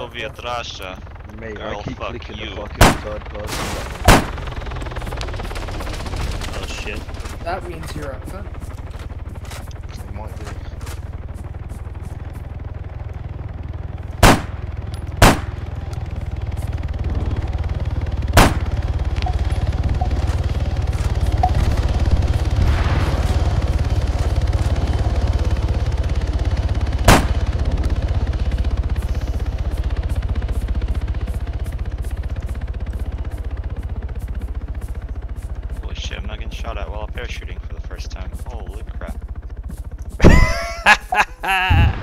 Soviet Russia. Mate, Girl, I keep fuck clicking you. the fucking third person button. Oh shit. That means you're up front. It might be. Holy shit, I'm not getting shot at while parachuting for the first time. Holy crap.